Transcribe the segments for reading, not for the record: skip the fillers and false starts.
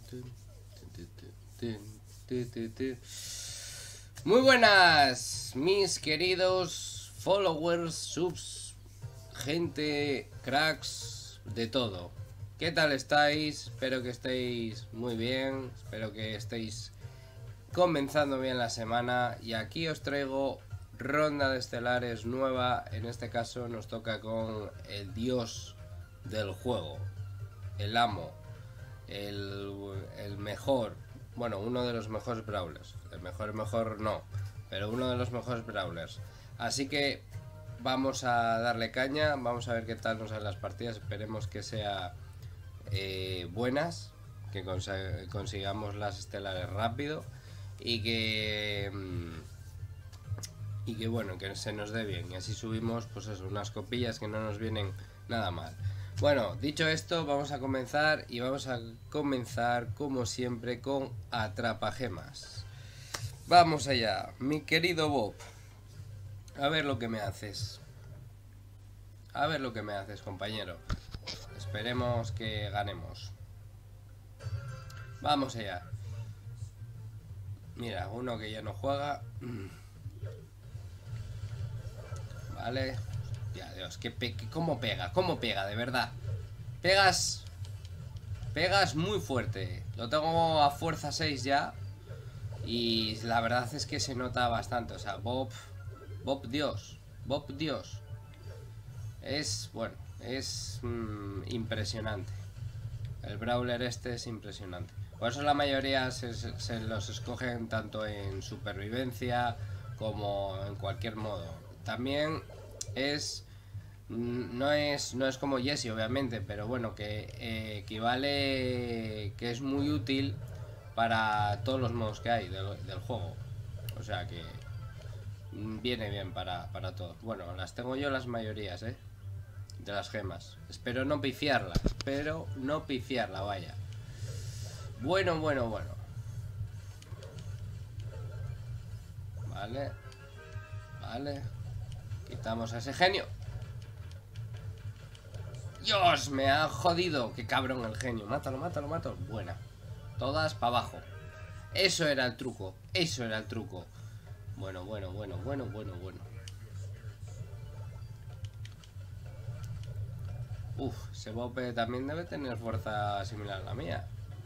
Muy buenas, mis queridos followers, subs, gente, cracks, de todo. ¿Qué tal estáis? Espero que estéis muy bien, espero que estéis comenzando bien la semana. Y aquí os traigo ronda de estelares nueva. En este caso nos toca con el dios del juego, el amo, el mejor, bueno, uno de los mejores brawlers. El mejor no, pero uno de los mejores brawlers. Así que vamos a darle caña, vamos a ver qué tal nos salen las partidas. Esperemos que sea buenas, que consigamos las estelares rápido y que bueno, que se nos dé bien y así subimos pues eso, unas copillas que no nos vienen nada mal. Bueno, dicho esto, vamos a comenzar y vamos a comenzar como siempre con Atrapagemas. Vamos allá, mi querido Bob. A ver lo que me haces. A ver lo que me haces, compañero. Esperemos que ganemos. Vamos allá. Mira, uno que ya no juega. Vale. Ya, Dios, ¿cómo pega? ¿Cómo pega? De verdad. Pegas muy fuerte. Lo tengo a fuerza 6 ya. Y la verdad es que se nota bastante. O sea, Bob Dios. Bob Dios. Es, bueno, es impresionante. El brawler este es impresionante. Por eso la mayoría se los escogen tanto en supervivencia como en cualquier modo. También es... No es como Jesse, obviamente, pero bueno, que equivale, que es muy útil para todos los modos que hay del juego. O sea que viene bien para todo. Bueno, las tengo yo las mayorías, de las gemas. Espero no pifiarla, vaya. Bueno. Vale. Quitamos a ese genio. Dios, me ha jodido. Qué cabrón el genio. Mátalo. Buena. Todas para abajo. Eso era el truco. Bueno. Ese Bope también debe tener fuerza similar a la mía.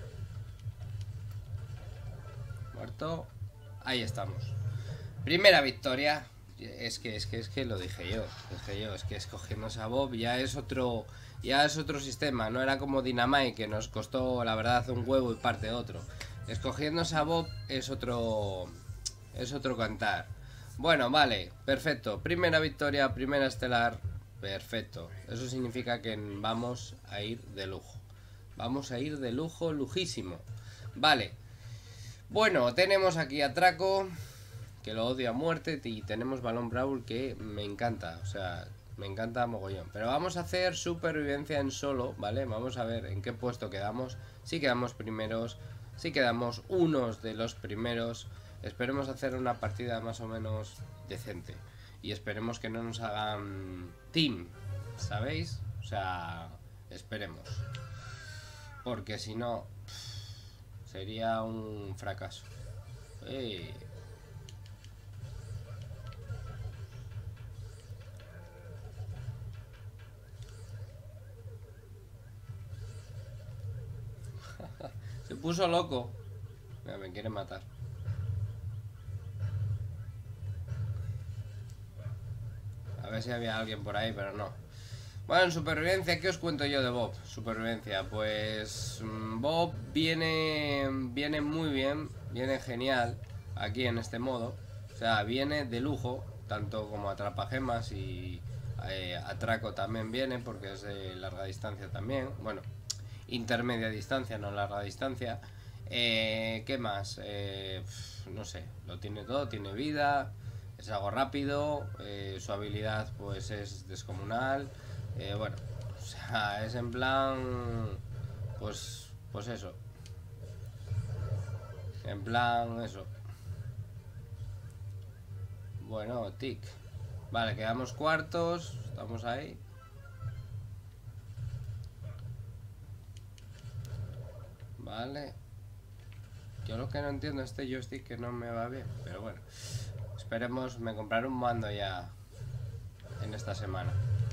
Muerto. Ahí estamos. Primera victoria. Es que lo dije yo. Es que escogiendo a Bob ya es otro sistema. No era como Dynamite, que nos costó la verdad un huevo y parte otro. Escogiendo a Bob es otro cantar. Bueno, vale, perfecto. Primera victoria, primera estelar. Perfecto. Eso significa que vamos a ir de lujo. Vamos a ir de lujo, lujísimo. Vale. Bueno, tenemos aquí a Traco, que lo odio a muerte, y tenemos Balón Brawl, que me encanta, o sea, me encanta mogollón. Pero vamos a hacer supervivencia en solo, ¿vale? Vamos a ver en qué puesto quedamos. Si quedamos primeros, si quedamos unos de los primeros. Esperemos hacer una partida más o menos decente. Y esperemos que no nos hagan team, ¿sabéis? O sea, esperemos. Porque si no, sería un fracaso. Se puso loco. Mira, me quiere matar. A ver si había alguien por ahí, pero no. Bueno, en supervivencia, ¿qué os cuento yo de Bob? Supervivencia, pues Bob viene muy bien, viene genial aquí en este modo. O sea, viene de lujo, tanto como Atrapagemas y Atraco también viene, porque es de larga distancia también. Bueno, intermedia distancia, no larga distancia. ¿Qué más? No sé, lo tiene todo, tiene vida, es algo rápido, su habilidad pues es descomunal. Bueno, o sea, es en plan, pues eso, en plan eso. Bueno, tic. Vale, quedamos cuartos, estamos ahí. Vale, Yo lo que no entiendo es este joystick que no me va bien. Pero bueno, esperemos, me compraré un mando ya en esta semana.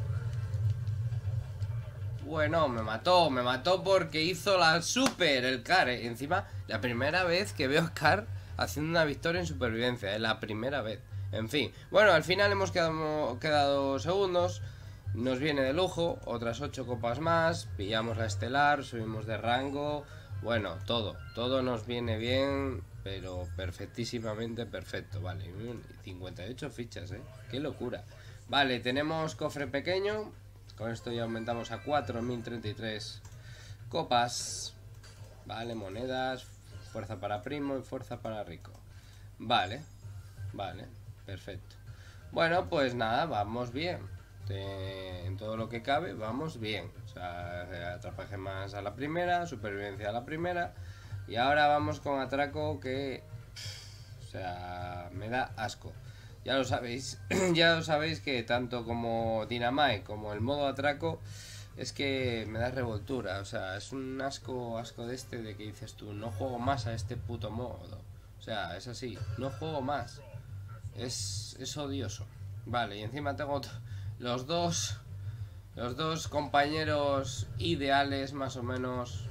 Bueno, me mató porque hizo la super, el Car, Encima, la primera vez que veo a Car haciendo una victoria en supervivencia, la primera vez. En fin, bueno, al final hemos quedado segundos. Nos viene de lujo, otras 8 copas más. Pillamos la estelar, subimos de rango. Bueno, todo nos viene bien, pero perfectísimamente perfecto. Vale, 58 fichas, qué locura. Vale, tenemos cofre pequeño. Con esto ya aumentamos a 4033 copas. Vale, monedas. Fuerza para primo y fuerza para rico. Vale, perfecto. Bueno, pues nada, vamos bien. En todo lo que cabe, vamos bien. O sea, atrapaje más a la primera, supervivencia a la primera. Y ahora vamos con atraco que... O sea, me da asco. Ya lo sabéis, ya lo sabéis que tanto como Dynamite como el modo atraco es que me da revoltura, o sea, es un asco de este de que dices tú, no juego más a este puto modo. O sea, es así, no juego más. Es odioso. Vale, y encima tengo los dos compañeros ideales más o menos.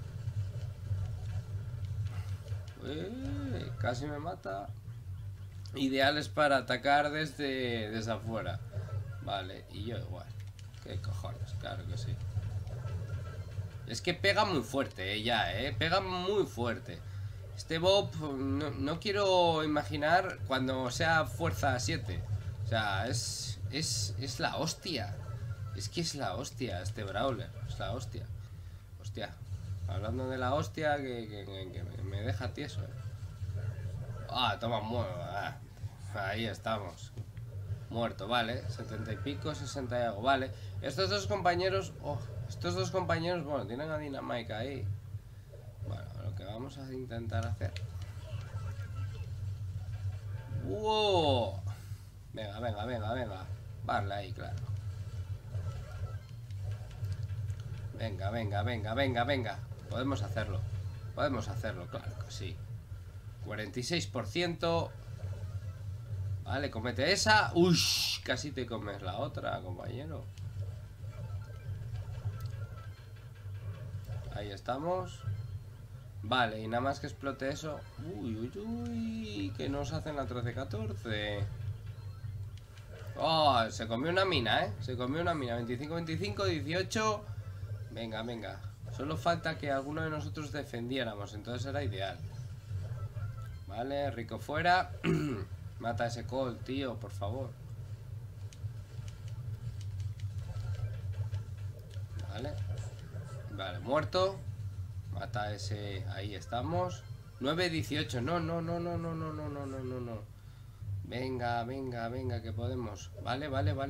Casi me mata. Ideales para atacar desde afuera. Vale, y yo igual. ¿Qué cojones? Claro que sí. Es que pega muy fuerte, ya, pega muy fuerte. Este Bob, no quiero imaginar cuando sea fuerza 7. O sea, es la hostia. Es que es la hostia este Brawler. Es la hostia. Hostia. Hablando de la hostia que me deja tieso, Ah, toma, ahí estamos. Muerto, vale. 70 y pico, 60 y algo, vale. Estos dos compañeros, bueno, tienen a Dynamite ahí. Bueno, lo que vamos a intentar hacer. ¡Wow! Venga. Vale, ahí, claro. Venga. Podemos hacerlo, claro que sí. 46%. Vale, comete esa. Ush, casi te comes la otra, compañero. Ahí estamos. Vale, y nada más que explote eso. Uy, que nos hacen la 13-14. Oh, se comió una mina, Se comió una mina. 25-25, 18. Venga. Solo falta que alguno de nosotros defendiéramos, entonces era ideal. Vale, rico fuera. Mata a ese Colt, tío, por favor. Vale, muerto. Mata a ese, ahí estamos. 9-18, no. Venga, que podemos. Vale.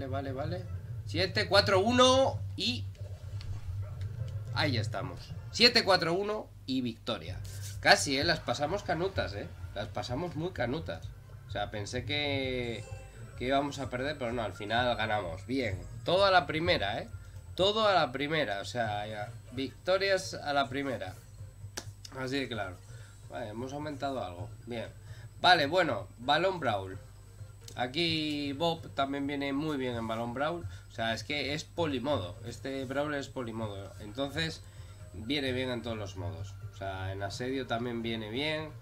7-4-1 y... Ahí estamos. 7-4-1 y victoria. Casi, las pasamos canutas, Las pasamos muy canutas. O sea, pensé que íbamos a perder, pero no, al final ganamos. Bien, todo a la primera, Todo a la primera, o sea, ya, victorias a la primera. Así de claro. Vale, hemos aumentado algo. Bien. Vale, bueno, Balón Brawl. Aquí Bob también viene muy bien en Balón Brawl. O sea, es que es polimodo. Este Brawl es polimodo. Entonces, viene bien en todos los modos. O sea, en asedio también viene bien.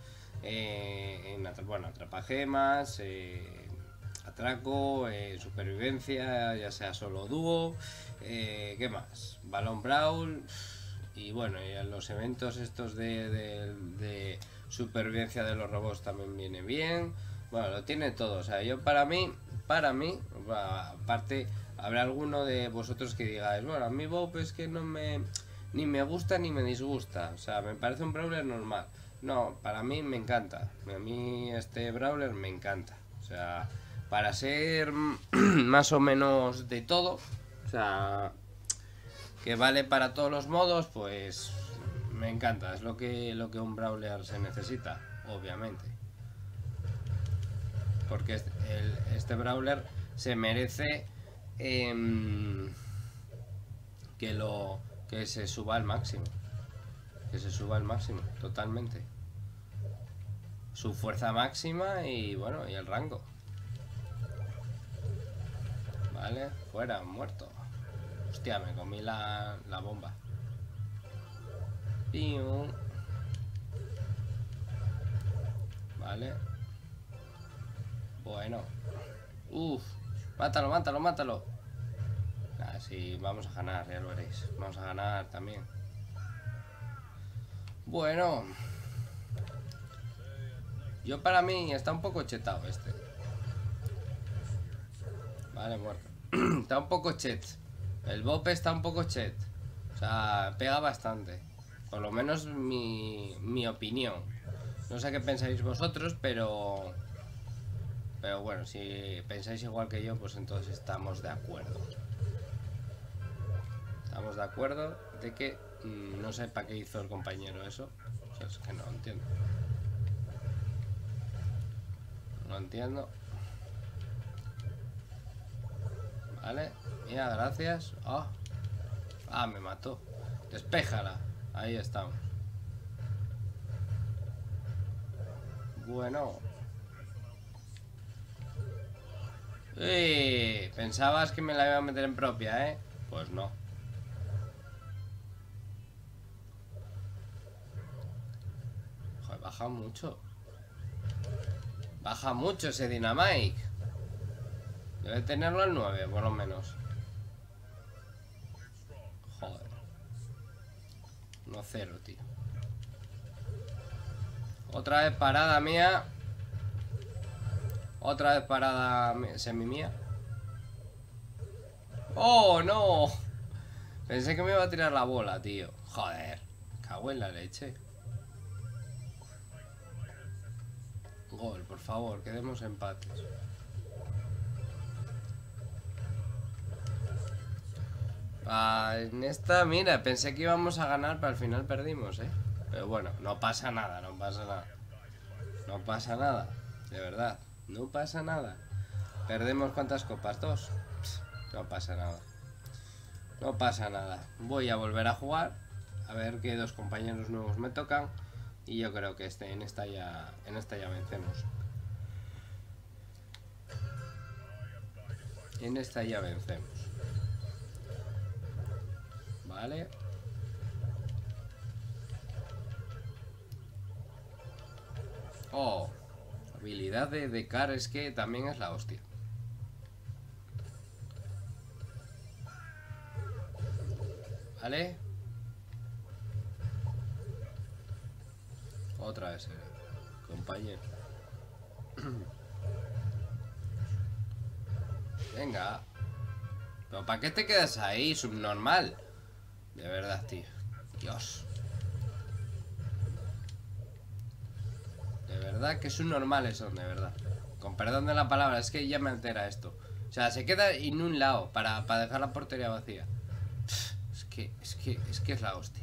Atrapagemas, atraco, supervivencia, ya sea solo dúo. ¿Qué más? Balón Brawl. Y bueno, y en los eventos estos de supervivencia de los robots también viene bien. Bueno, lo tiene todo. O sea, yo para mí, aparte, habrá alguno de vosotros que digáis, bueno, a mí Bob es que ni me gusta ni me disgusta. O sea, me parece un brawler normal. No, para mí me encanta. A mí este brawler me encanta. O sea, para ser más o menos de todo, o sea, que vale para todos los modos, pues me encanta. Es lo que un brawler se necesita, obviamente. Porque este brawler se merece que se suba al máximo. Que se suba al máximo, totalmente. su fuerza máxima y bueno, y el rango. Vale, fuera, muerto. Hostia, me comí la bomba. Pium. Vale. Bueno. Uf. Mátalo, mátalo, mátalo. Ah, sí, vamos a ganar, ya lo veréis. Vamos a ganar también. Bueno. Yo para mí está un poco chetado este. Vale, muerto. Está un poco chet. El Bob está un poco chet. O sea, pega bastante. Por lo menos mi opinión. No sé qué pensáis vosotros, pero bueno, si pensáis igual que yo, pues entonces estamos de acuerdo. Estamos de acuerdo de que no sé para qué hizo el compañero eso. O sea, es que no entiendo. No entiendo. Vale, mira, gracias. Ah, me mató. Despéjala. Ahí estamos. Bueno. Pensabas que me la iba a meter en propia, ¿eh? Pues no. Joder, baja mucho. Baja mucho ese Dynamite. Debe tenerlo al 9, por lo menos. Joder. 1-0, tío. Otra vez parada mía. Otra vez parada semi mía. ¡Oh, no! Pensé que me iba a tirar la bola, tío. Joder. Cago en la leche. Gol, por favor, quedemos empates. En esta, mira, pensé que íbamos a ganar, pero al final perdimos, ¿eh? Pero bueno, no pasa nada, no pasa nada. No pasa nada, de verdad. No pasa nada. ¿Perdemos cuántas copas? 2. No pasa nada. No pasa nada. Voy a volver a jugar. A ver qué 2 compañeros nuevos me tocan. Y yo creo que en esta ya vencemos. En esta ya vencemos. Vale. Oh, habilidad de Car es que también es la hostia. Vale. Otra vez, compañero. Venga. ¿Pero para qué te quedas ahí, subnormal? De verdad, tío. Dios. De verdad que subnormales son, de verdad. Con perdón de la palabra, es que ya me altera esto. O sea, se queda en un lado para dejar la portería vacía. Es que es la hostia.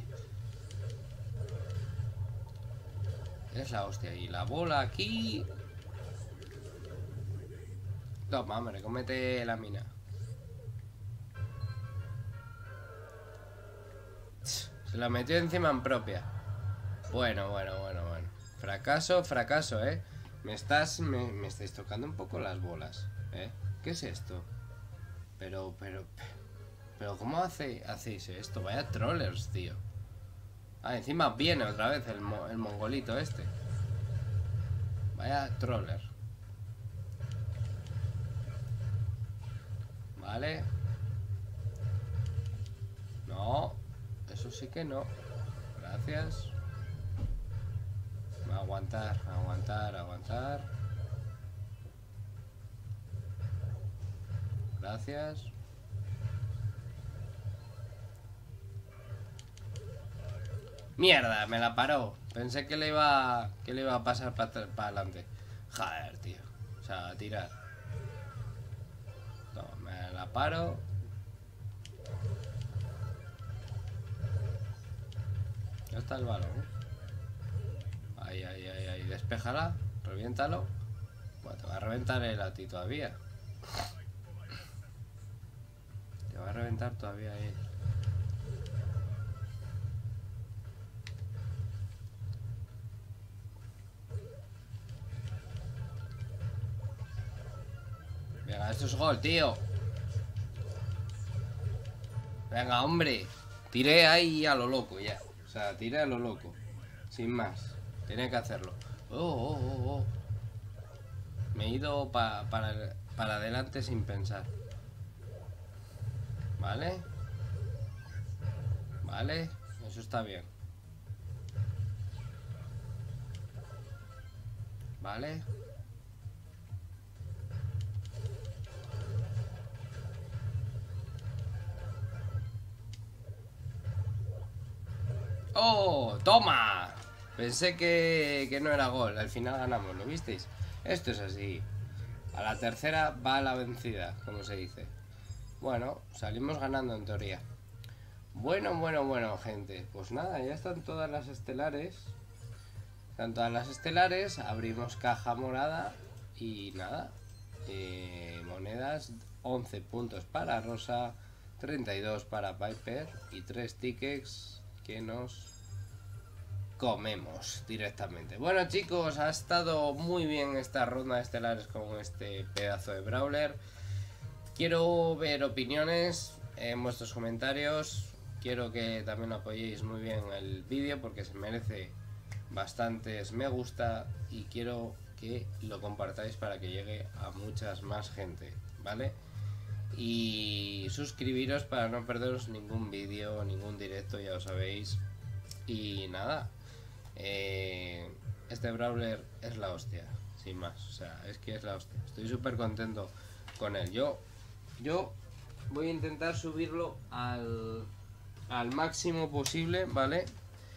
Es la hostia. Y la bola aquí. Toma, hombre, cómete la mina. Se la metió encima en propia. Bueno. Fracaso, ¿eh? Me estáis tocando un poco las bolas, ¿eh? ¿Qué es esto? Pero, ¿cómo hacéis esto? Vaya trollers, tío. Ah, encima viene otra vez el mongolito este. Vaya troller. Vale. No. Eso sí que no. Gracias. Aguantar. Gracias. Mierda, me la paró. Pensé que le iba a pasar para adelante. Joder, tío. O sea, a tirar. No, me la paro. Ya está el balón, ¿eh? Ahí. Despéjala. Reviéntalo. Bueno, te va a reventar él a ti todavía. Te va a reventar todavía él. Venga, esto es gol, tío. Venga, hombre. Tiré ahí a lo loco ya. O sea, tiré a lo loco. Sin más. Tenía que hacerlo. Oh. Me he ido para adelante sin pensar. Vale. Vale. Eso está bien. Vale. ¡Oh! ¡Toma! Pensé que no era gol. Al final ganamos, ¿lo visteis? Esto es así. A la tercera va la vencida, como se dice. Bueno, salimos ganando en teoría. Bueno, gente. Pues nada, ya están todas las estelares. Están todas las estelares. Abrimos caja morada. Y nada. Monedas. 11 puntos para Rosa. 32 para Piper. Y 3 tickets que nos comemos directamente. Bueno, chicos, ha estado muy bien esta ronda de estelares con este pedazo de brawler. Quiero ver opiniones en vuestros comentarios. Quiero que también apoyéis muy bien el vídeo porque se merece bastantes me gusta y quiero que lo compartáis para que llegue a muchas más gente, ¿vale? Y suscribiros para no perderos ningún vídeo, ningún directo, ya lo sabéis. Y nada, este brawler es la hostia, sin más, o sea, es que es la hostia. Estoy súper contento con él. Yo voy a intentar subirlo al máximo posible, ¿vale?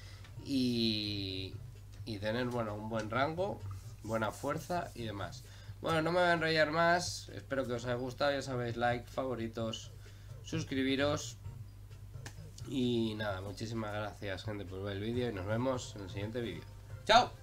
Y tener, bueno, un buen rango, buena fuerza y demás. Bueno, no me voy a enrollar más. Espero que os haya gustado. Ya sabéis, like, favoritos, suscribiros. Y nada, muchísimas gracias, gente, por ver el vídeo. Y nos vemos en el siguiente vídeo. ¡Chao!